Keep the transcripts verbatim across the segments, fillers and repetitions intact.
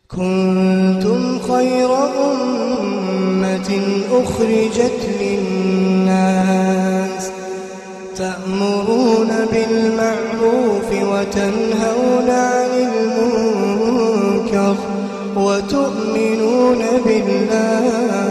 كنتم خير أمة أخرجت للناس تأمرون بالمعروف وتنهون عن المنكر وتؤمنون بالله.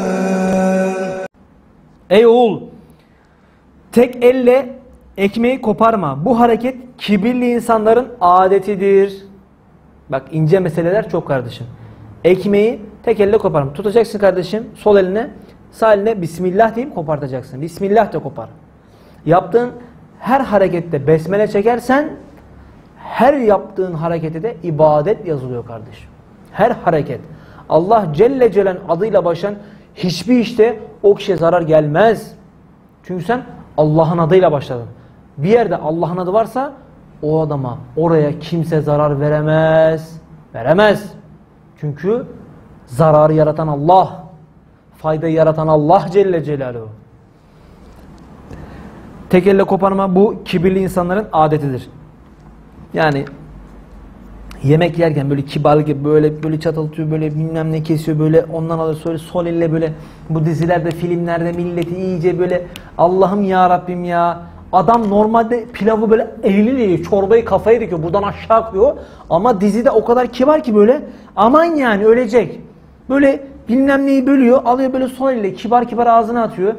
Ey oğul! Tek elle ekmeği koparma. Bu hareket kibirli insanların adetidir. Bak ince meseleler çok kardeşim. Ekmeği tek elle koparma. Tutacaksın kardeşim sol eline, sağ eline Bismillah deyip kopartacaksın. Bismillah de kopar. Yaptığın her harekette besmele çekersen her yaptığın harekete de ibadet yazılıyor kardeşim. Her hareket. Allah Celle Celal adıyla başlayan hiçbir işte o kişiye zarar gelmez. Çünkü sen Allah'ın adıyla başladın. Bir yerde Allah'ın adı varsa o adama, oraya kimse zarar veremez. Veremez. Çünkü zararı yaratan Allah. Faydayı yaratan Allah Celle Celaluhu. Tek elle koparma bu kibirli insanların adetidir. Yani yemek yerken böyle kibar gibi böyle böyle çataltıyor, böyle bilmem ne kesiyor, böyle ondan alır sonra sol elle böyle bu dizilerde, filmlerde milleti iyice böyle Allah'ım ya Rabbim ya. Adam normalde pilavı böyle eliyle yiyor, çorbayı kafaya dikiyor, buradan aşağı akıyor. Ama dizide o kadar kibar ki böyle aman yani ölecek. Böyle bilmem neyi bölüyor, alıyor böyle sol elle kibar kibar ağzına atıyor.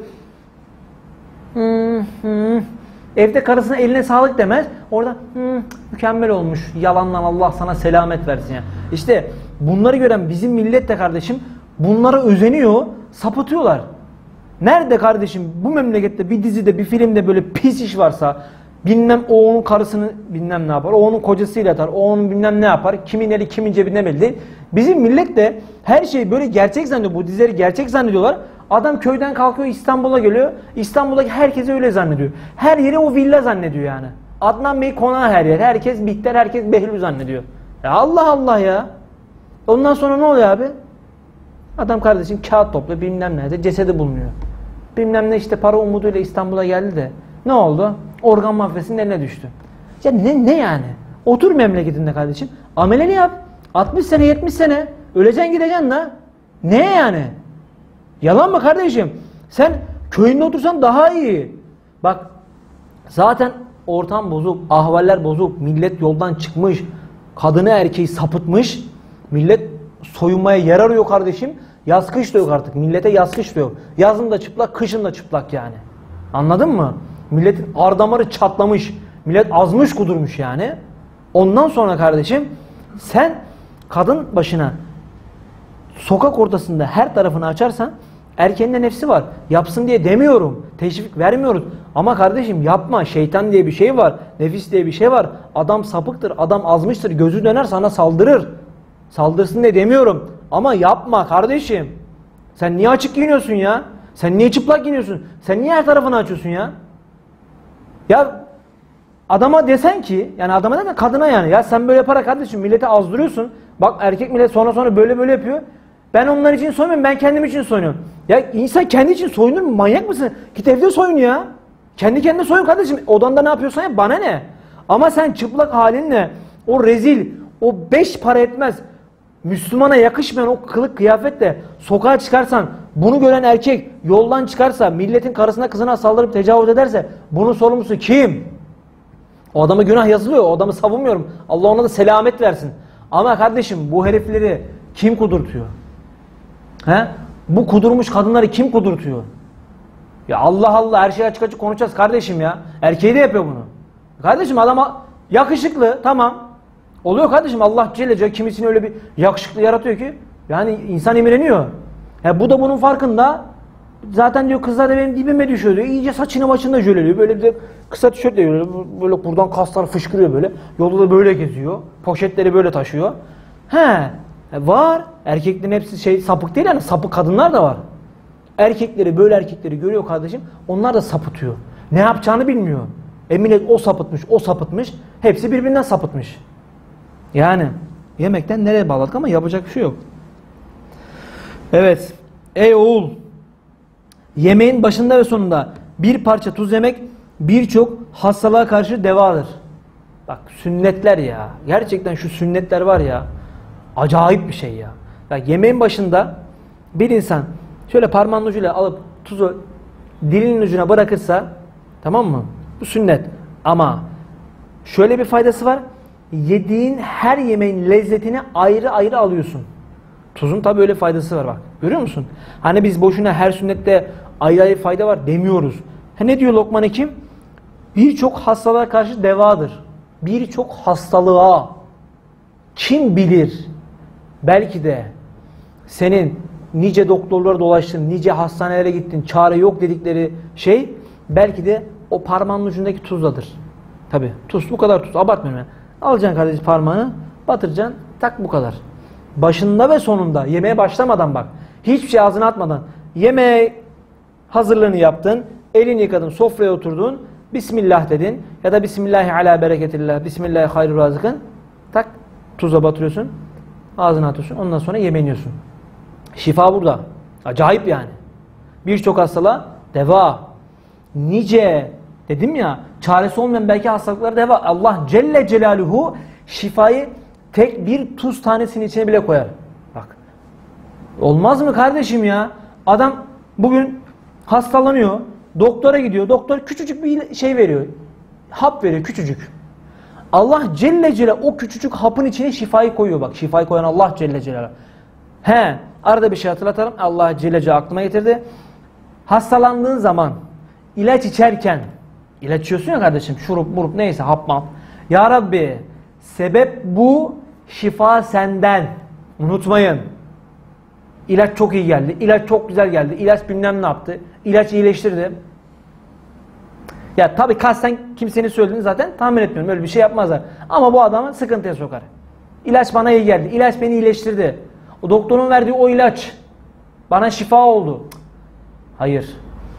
Hmm, hmm. Evde karısına eline sağlık demez. Orada hmm, mükemmel olmuş. Yalandan Allah sana selamet versin ya. İşte bunları gören bizim millet de kardeşim bunlara özeniyor, sapıtıyorlar. Nerede kardeşim bu memlekette bir dizide bir filmde böyle pis iş varsa bilmem o onun karısını bilmem ne yapar, o onun kocasıyla yatar, o onun bilmem ne yapar, kimin eli kimin cebinde belli değil. Bizim millet de her şeyi böyle gerçek zannediyor, bu dizileri gerçek zannediyorlar. Adam köyden kalkıyor İstanbul'a geliyor, İstanbul'daki herkes öyle zannediyor. Her yeri o villa zannediyor yani. Adnan Bey konağı her yer, herkes Bihter, herkes Behlül zannediyor. Ya Allah Allah ya. Ondan sonra ne oluyor abi? Adam kardeşim kağıt topluyor bilmem nerede cesedi bulunuyor. Bilmem ne işte para umuduyla İstanbul'a geldi de ne oldu? Organ mafyasının eline düştü. Ya ne ne yani? Otur memleketinde kardeşim. Ameleni yap. altmış sene yetmiş sene. Öleceksin gideceksin da. Ne yani? Yalan mı kardeşim? Sen köyünde otursan daha iyi. Bak zaten ortam bozuk, ahvaller bozuk. Millet yoldan çıkmış. Kadını erkeği sapıtmış. Millet soyunmaya yer arıyor kardeşim. Yaz kış da yok artık. Millete yaz kış da yok. Yazın da çıplak, kışın da çıplak yani. Anladın mı? Milletin ardamarı çatlamış. Millet azmış kudurmuş yani. Ondan sonra kardeşim sen kadın başına sokak ortasında her tarafını açarsan erkeğin de nefsi var. Yapsın diye demiyorum. Teşvik vermiyoruz. Ama kardeşim yapma. Şeytan diye bir şey var. Nefis diye bir şey var. Adam sapıktır. Adam azmıştır. Gözü döner sana saldırır. Saldırsın diye demiyorum. Ama yapma kardeşim. Sen niye açık giyiniyorsun ya? Sen niye çıplak giyiniyorsun? Sen niye her tarafını açıyorsun ya? Ya adama desen ki, yani adama desen kadına yani. Ya sen böyle yaparak kardeşim milleti azdırıyorsun. Bak erkek millet sonra sonra böyle böyle yapıyor. Ben onlar için soymuyorum, ben kendim için soyunuyorum. Ya insan kendi için soyunur mu? Manyak mısın? Git evde soyun ya. Kendi kendine soyun kardeşim. Odanda ne yapıyorsan yap, bana ne? Ama sen çıplak halinle o rezil, o beş para etmez, Müslümana yakışmayan o kılık kıyafetle sokağa çıkarsan, bunu gören erkek yoldan çıkarsa, milletin karısına kızına saldırıp tecavüz ederse bunun sorumlusu kim? O adama günah yazılıyor, o adamı savunmuyorum. Allah ona da selamet versin. Ama kardeşim bu herifleri kim kudurtuyor? He? Bu kudurmuş kadınları kim kudurtuyor? Ya Allah Allah, her şeyi açık açık konuşacağız kardeşim ya. Erkeği de yapıyor bunu. Kardeşim adama yakışıklı, tamam. Oluyor kardeşim, Allah Celle Celle kimisini öyle bir yakışıklı yaratıyor ki yani insan imreniyor. Ya bu da bunun farkında. Zaten diyor kızlar da benim dibime düşüyor diyor. İyice saçını başını da jöleliyor. Böyle bir de kısa tişörtle böyle, böyle buradan kaslar fışkırıyor böyle. Yolda da böyle geziyor. Poşetleri böyle taşıyor. He, var. Erkeklerin hepsi şey sapık değil yani, sapık kadınlar da var. Erkekleri böyle erkekleri görüyor kardeşim. Onlar da sapıtıyor. Ne yapacağını bilmiyor. E millet o sapıtmış, o sapıtmış. Hepsi birbirinden sapıtmış. Yani yemekten nereye bağladık ama yapacak bir şey yok. Evet. Ey oğul! Yemeğin başında ve sonunda bir parça tuz yemek birçok hastalığa karşı devadır. Bak sünnetler ya. Gerçekten şu sünnetler var ya. Acayip bir şey ya. Ya yemeğin başında bir insan şöyle parmağının ucuyla alıp tuzu dilinin ucuna bırakırsa, tamam mı? Bu sünnet. Ama şöyle bir faydası var. Yediğin her yemeğin lezzetini ayrı ayrı alıyorsun. Tuzun tabii öyle faydası var bak. Görüyor musun? Hani biz boşuna her sünnette ayrı ayrı fayda var demiyoruz. Ha, ne diyor Lokman Hekim? Birçok hastalığa karşı devadır. Birçok hastalığa kim bilir? Belki de senin nice doktorlara dolaştın, nice hastanelere gittin, çare yok dedikleri şey belki de o parmağın ucundaki tuzdadır. Tabi tuz, bu kadar tuz, abartmıyorum ben. Alacaksın kardeşim parmağını, batıracaksın, tak bu kadar. Başında ve sonunda, yemeğe başlamadan bak, hiçbir şey ağzına atmadan, yemeğe hazırlığını yaptın, elini yıkadın, sofraya oturdun, Bismillah dedin ya da Bismillahi ala bereketillah, Bismillahi hayrü razıkın, tak tuza batırıyorsun, ağzına atıyorsun, ondan sonra yemeğini yiyorsun. Şifa burada. Acayip yani. Birçok hastalığa deva. Nice, dedim ya, çaresi olmayan belki hastalıklara deva. Allah Celle Celaluhu şifayı tek bir tuz tanesinin içine bile koyar. Bak. Olmaz mı kardeşim ya? Adam bugün hastalanıyor. Doktora gidiyor. Doktor küçücük bir şey veriyor. Hap veriyor küçücük. Allah Celle Celaluhu o küçücük hapın içine şifayı koyuyor bak. Şifayı koyan Allah Celle Celaluhu. He, arada bir şey hatırlatalım. Allah Celle Celaluhu aklıma getirdi. Hastalandığın zaman ilaç içerken, ilaç içiyorsun ya kardeşim, şurup murup neyse, hap map. Ya Rabbi, sebep bu, şifa senden. Unutmayın. İlaç çok iyi geldi. İlaç çok güzel geldi. İlaç bilmem ne yaptı. İlaç iyileştirdi. Ya tabii kasten kimsenin söylediğini zaten tahmin etmiyorum. Öyle bir şey yapmazlar. Ama bu adamı sıkıntıya sokar. İlaç bana iyi geldi. İlaç beni iyileştirdi. O doktorun verdiği o ilaç bana şifa oldu. Hayır.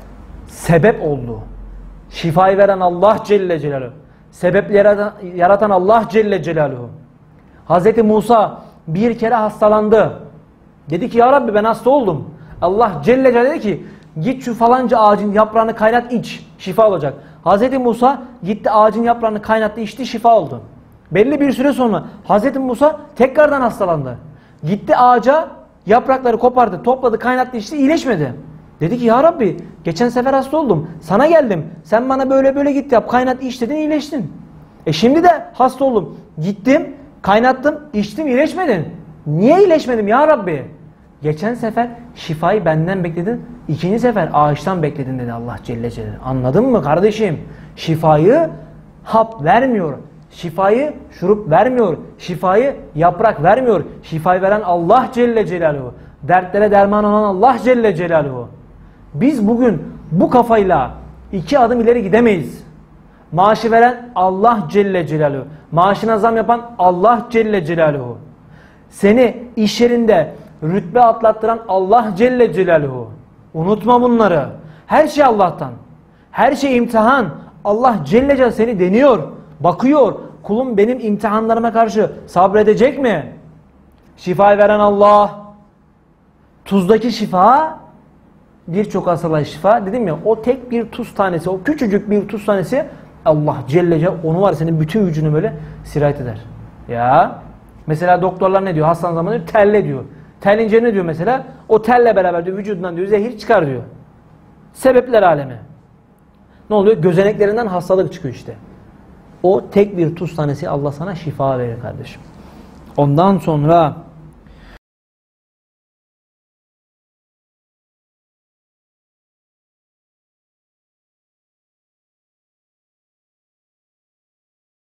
Sebep oldu. Şifayı veren Allah Celle Celaluhu. Sebepleri yaratan, yaratan Allah Celle Celaluhu. Hazreti Musa bir kere hastalandı. Dedi ki ya Rabbi ben hasta oldum. Allah Celle Celaluhu dedi ki git şu falanca ağacın yaprağını kaynat iç. Şifa olacak. Hazreti Musa gitti ağacın yaprağını kaynattı içti, şifa oldu. Belli bir süre sonra Hazreti Musa tekrardan hastalandı. Gitti ağaca yaprakları kopardı, topladı, kaynattı içti, iyileşmedi. Dedi ki ya Rabbi geçen sefer hasta oldum. Sana geldim. Sen bana böyle böyle git yap, kaynat iç dedin, iyileştin. E şimdi de hasta oldum. Gittim, kaynattım, içtim, iyileşmedin. Niye iyileşmedim ya Rabbi? Geçen sefer şifayı benden bekledin, ikinci sefer ağaçtan bekledin dedi Allah Celle Celaluhu. Anladın mı kardeşim? Şifayı hap vermiyor. Şifayı şurup vermiyor. Şifayı yaprak vermiyor. Şifayı veren Allah Celle Celaluhu. Dertlere derman olan Allah Celle Celaluhu. Biz bugün bu kafayla iki adım ileri gidemeyiz. Maaşı veren Allah Celle Celaluhu. Maaşına zam yapan Allah Celle Celaluhu. Seni iş yerinde rütbe atlattıran Allah Celle Celaluhu. Unutma bunları. Her şey Allah'tan. Her şey imtihan. Allah Celle Celaluhu seni deniyor. Bakıyor. Kulum benim imtihanlarıma karşı sabredecek mi? Şifayı veren Allah. Tuzdaki şifa, birçok hastalığa şifa. Dedim ya, o tek bir tuz tanesi, o küçücük bir tuz tanesi Allah Celle Celaluhu onu var senin bütün vücudunu böyle sirayet eder. Ya mesela doktorlar ne diyor? Hastanın zamanı diyor, telle diyor. Terlince ne diyor mesela? O telle beraber diyor vücudundan diyor zehir çıkar diyor. Sebepler alemi. Ne oluyor? Gözeneklerinden hastalık çıkıyor işte. O tek bir tuz tanesi Allah sana şifa verir kardeşim. Ondan sonra